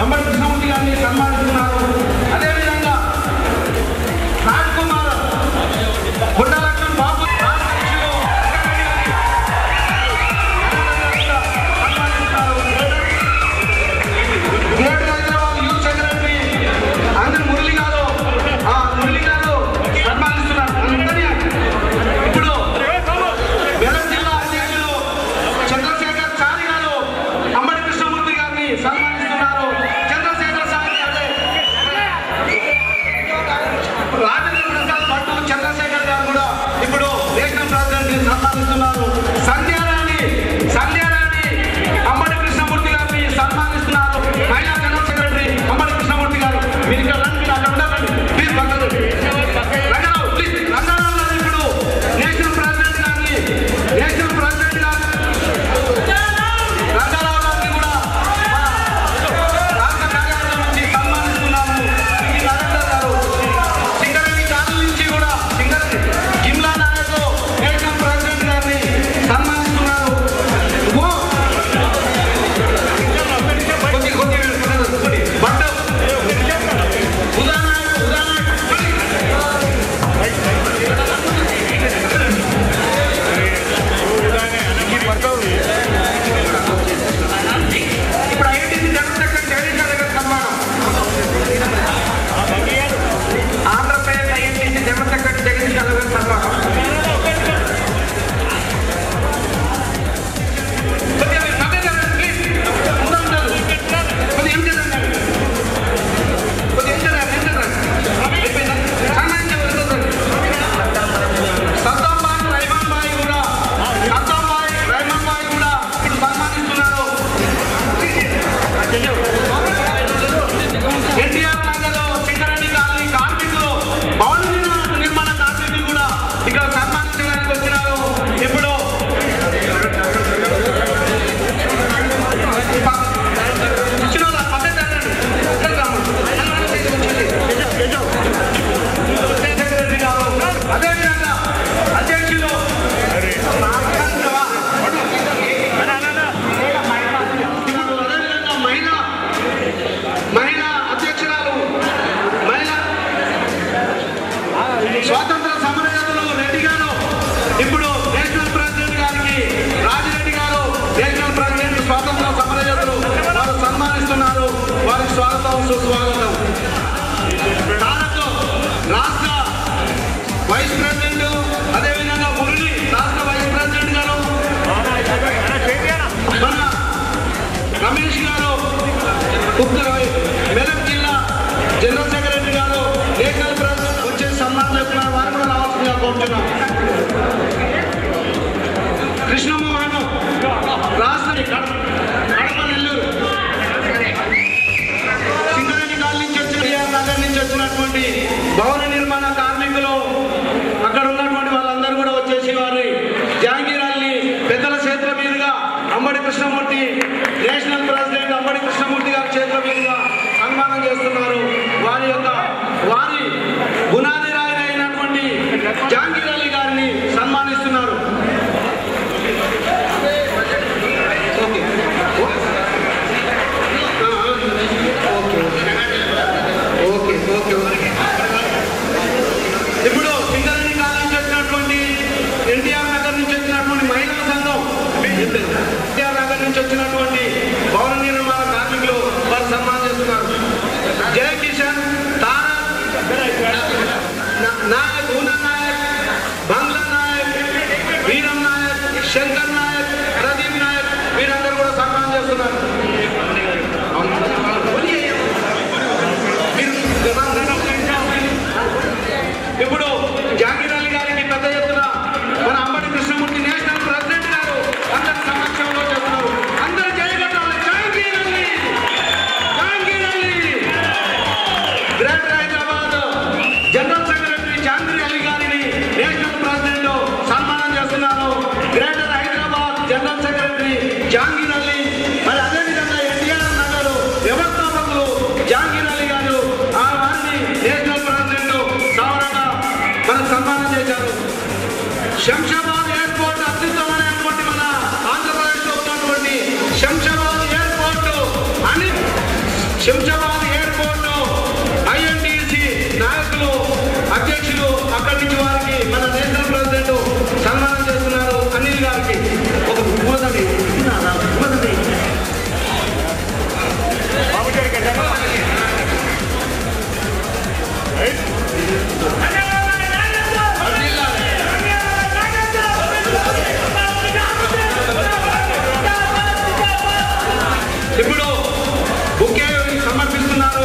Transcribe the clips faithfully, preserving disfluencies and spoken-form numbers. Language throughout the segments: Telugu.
అంబటి కృష్ణమూర్తి గారిని సన్మానిస్తున్నారు. అదేవిధంగా రాజ్ కుమార్ గుండలక్ష్మణ్ బాబు సంధ్యారాణి సంధ్యారాణి అంబటి కృష్ణమూర్తి గారిని సన్మానిస్తున్నారు. మహిళా జనరల్ సెక్రటరీ అంబటి కృష్ణమూర్తి గారు మీరు ఇక్కడ రండి, మీరు అక్కడ ఉండాలండి ప్లీజ్. పక్కన రంగారావు ప్లీజ్. రంగారావు గారు ఇప్పుడు నేషనల్ ప్రెసిడెంట్ గారిని నేషనల్ ప్రెసిడెంట్ గారు రంగారావు గారిని కూడా రాష్ట్ర కార్యాలయం నుంచి సన్మానిస్తున్నాము. శ్రీ నరేందర్ గారు సింగరేణి కాలనీ నుంచి కూడా సింగరేణి జిమ్లా నాయక్ నేషనల్ ప్రెసిడెంట్ గారిని సన్మానిస్తున్నారు. కొద్ది కొద్ది బట్ట ఉదాహరణ ఉదాహరణ ఇప్పుడు ఐఐటి జనరల్ సెక్రటరీ జగదీష్ గారి సన్మానం. Andhra Pradesh IIT general secretary Jagadish గారి సన్మానం. ఎన్టీఆర్ నగర్లో సింగరేణి కాలనీ కార్మికులు భవన నిర్మాణ కార్మికులు కూడా ఇక్కడ సన్మానించడానికి వచ్చినారు. ఇప్పుడు అదేవిధంగా అధ్యక్షులు మహిళా అధ్యక్షురాలు మహిళా స్వాతంత్ర సమరయోధులు రెడ్డి గారు ఇప్పుడు నేషనల్ ప్రెసిడెంట్ గారికి రాజిరెడ్డి గారు నేషనల్ ప్రెసిడెంట్ స్వాతంత్ర సమరయోధులు వారు సన్మానిస్తున్నారు. వారికి స్వాగతం సుస్వాగతం. తారక్ రాష్ట్ర వైస్ ప్రెసిడెంట్ అదేవిధంగా మురళి రాష్ట్ర వైస్ ప్రెసిడెంట్ గారు మన రమేష్ గారు ఉత్తర మెదక్ జిల్లా జనరల్ సెక్రటరీ గారు నేషనల్ ప్రెసిడెంట్ వచ్చే సన్మానం చేస్తున్నారు. వారు కూడా రావాల్సిందిగా కోరుతున్నాం. కృష్ణమోహన్ రాష్ట్ర కడప నెల్లూరు సింగరేణి కాలనీ నుంచి వచ్చిన నగర్ నుంచి వచ్చినటువంటి భవన నిర్మాణ కార్మికులు అక్కడ ఉన్నటువంటి వాళ్ళందరూ కూడా వచ్చేసి వారి జాంగీరాల్ని పెద్దల చేతుల మీదుగా అంబటి కృష్ణమూర్తి నేషనల్ ప్రెసిడెంట్ అంబటి కృష్ణమూర్తి గారి చేతుల మీదుగా సన్మానం చేస్తున్నారు. వారి యొక్క వారి గుణాది రాయి అయినటువంటి జాంగీర్ అలీ గారిని సన్మానిస్తున్నారు. ఇప్పుడు సింగరేణి కాలనీ నుంచి వచ్చినటువంటి ఎన్టీఆర్ నగర్ నుంచి వచ్చినటువంటి మహిళా సంఘం ఎన్టీఆర్ నగర్ నుంచి వచ్చినటువంటి భవన నిర్మాణ కార్మికులు వారు సన్మానం చేస్తున్నారు. జయ కిషన్ తారక్ నాయక్ ఊనా నాయక్ బంగ్లా నాయక్ వీరం నాయక్ శంకర్ నాయక్ ప్రదీప్ నాయక్ వీరందరూ కూడా సన్మానం చేస్తున్నారు. ఇప్పుడు జాంగీర్ అలీ గారికి పెద్ద ఎత్తున మన అంబటి కృష్ణమూర్తి నేషనల్ ప్రెసిడెంట్ గారు అందరి సమక్షంలో చెప్తున్నారు. అందరూ జయగట్టాలి. Jangir Ali Jangir Ali greater Hyderabad general secretary Jangir Ali గారిని నేషనల్ ప్రెసిడెంట్ సన్మానం చేస్తున్నారు. Greater Hyderabad general secretary Jangir Ali మరి అదేవిధంగా ఎన్టీఆర్ నగర్ వ్యవస్థాపకులు జాంగీర్ అలీ గారు ఆ వారిని నేషనల్ ప్రెసిడెంట్ సవరంగా మనకు సన్మానం చేశారు. శంషాబాద్ ఎయిర్పోర్ట్ అత్యుత్తమైనటువంటి మన ఆంధ్రప్రదేశ్లో ఉన్నటువంటి శంషాబాద్ ఎయిర్పోర్ట్ అని శంషాబాద్ ఎయిర్పోర్ట్ ఐఎన్టీసీ నాయకులు అధ్యక్షులు అక్కడి నుంచి వారికి మన నేషనల్ ప్రెసిడెంట్ సన్మానం చేస్తున్నారు అనిల్ గారికి. ఒక మొదటి మొదటి ఇప్పుడు బుకే సమర్పిస్తున్నారు.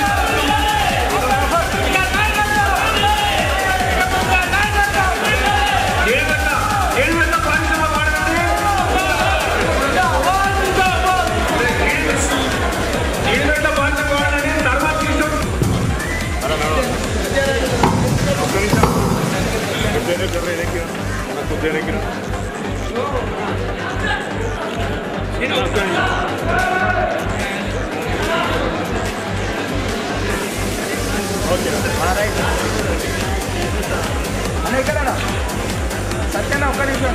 సత్యన ఒక్క నిమిషం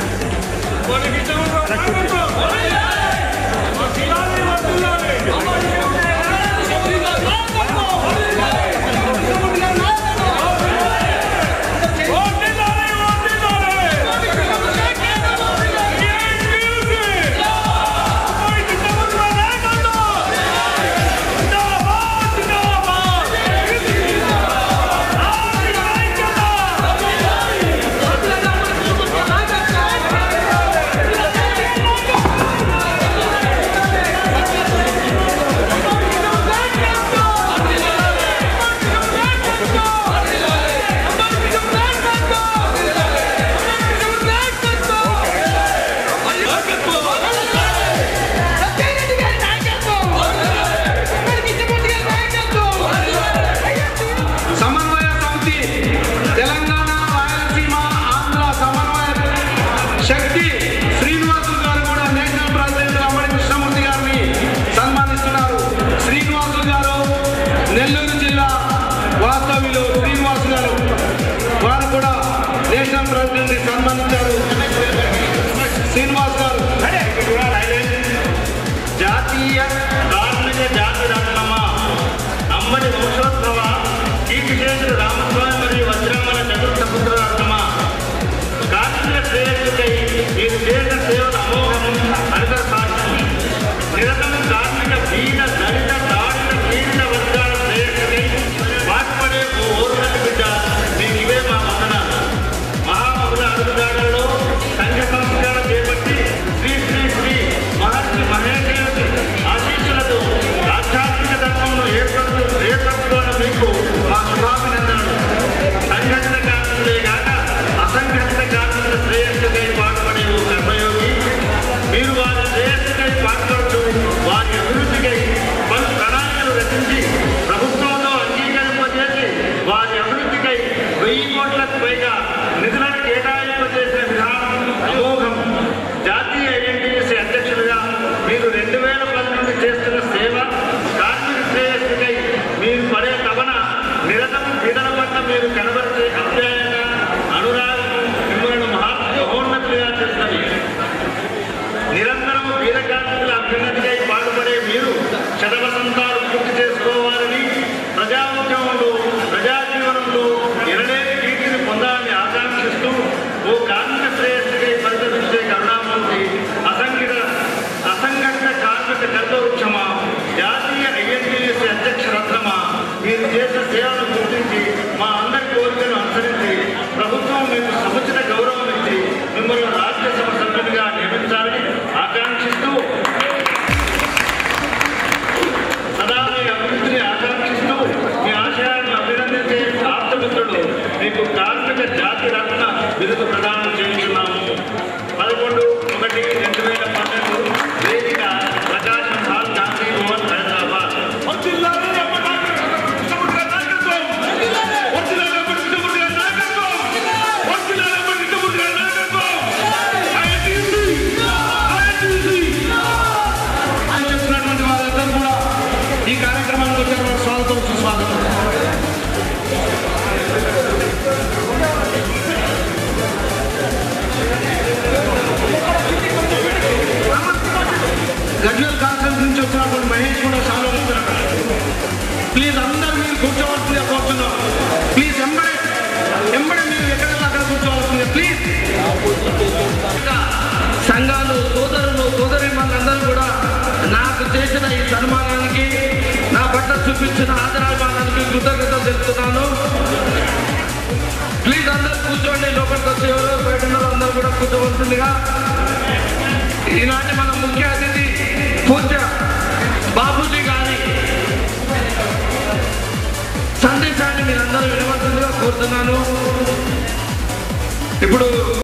శక్తి శ్రీనివాసులు గారు కూడా నేషనల్ ప్రెసిడెంట్ అంబడి కృష్ణమూర్తి గారిని సన్మానిస్తున్నారు. శ్రీనివాసులు గారు నెల్లూరు జిల్లా వాస్తవ్యులు శ్రీనివాసు గారు వారు కూడా నేషనల్ ప్రెసిడెంట్ ని సన్మానించారు. శ్రీనివాస్ గారు జాతీయ కార్మిక జాతి రత్నమ్మ అంబడి వంశోత్సవ కీర్తిశేషుడు రామస్వామి మరియు వజ్రామల చతుర్థ పుత్ర రత్నమ్మ కార్మిక శ్రేయస్సుకై మీరు చేసిన సేవల అమోఘం హరిత సాక్ష్యం నిరతం కార్మిక దీన దళిత దాడిత పీడిత వర్గాల శ్రేయస్సుకై పాటుపడే ఓ ఓర్వని బిడ్డ మీకు ఇవే మా వందనాలు. మహామహుల అడుగుదాడల్లో సంఘ సంస్కారం చేపట్టి శ్రీ శ్రీ శ్రీ మహర్షి మహేశ్వరుడి ఆశీస్సులతో ఆధ్యాత్మిక ధర్మంలో ఏర్పడు ఏర్పడుతున్న మీకు మా శుభాభినందనలు. సంఘటిత కార్మికులే కాక అసంఘటిత కార్మికుల శ్రేయస్సుకై పాటుపడే ఓ కర్మయోగి మీరు వారి శ్రేయస్సుకై పాటుపడుతూ వారి అభివృద్ధికై పలు ప్రణాళికలు రచించి ప్రభుత్వంలో అంగీకరింపజేసి వారి అభివృద్ధికై వెయ్యి కోట్లకు పైగా నిధులను కేటాయింపజేసిన విధానం అమోఘం. జాతీయ ఐఎన్టీయూసీ అధ్యక్షులుగా మీరు రెండు వేల పది నుండి చేస్తున్న సేవ కార్మిక శ్రేయస్సుకై మీరు పడే తపన నిరతం పీడన పట్ల మీరు కనబరిచే అధ్యాయత అనురాగం మిమ్మల్ని మహా మహోన్నతులుగా చేస్తుంది. నిరంతరం వీర కార్మికుల అభ్యున్నతికై పాటుపడే మీరు శతవసంతాలు పూర్తి చేసుకోవాలని ప్రజా ఉద్యమంలో ప్రజా జీవనంలో ఎనలేని కీర్తిని పొందాలని ఆకాంక్షిస్తూ ఓ కార్మిక శ్రేయస్సుకై పరితపించే కరుణామూర్తి అసంఘటిత అసంఘటిత కార్మిక కల్పవృక్షమా జాతీయ ఐఎన్టీయూసీ అధ్యక్ష రత్నమా మీరు చేసిన సేవను గుర్తించి మా అందరి కోరికను అనుసరించి ప్రభుత్వం మీకు సముచిత గౌరవం ఇచ్చి మిమ్మల్ని రాజ్యసభ సభ్యునిగా నియమించాలని ఆకాంక్షిస్తూ చేసిన ఈ సన్మానానికి నా పట్ల చూపించిన ఆదరాభిమానానికి కృతజ్ఞతలు తెలుపుతున్నాను. ప్లీజ్ అందరూ కూర్చోండి. లోపలికి వచ్చే ఎవరో బయట అందరూ కూడా కూర్చోవలసిందిగా. ఈనాటి మన ముఖ్య అతిథి పూజ్య బాబూజీ గారి సందేశాన్ని మీరందరూ వినవలసిందిగా కోరుతున్నాను. ఇప్పుడు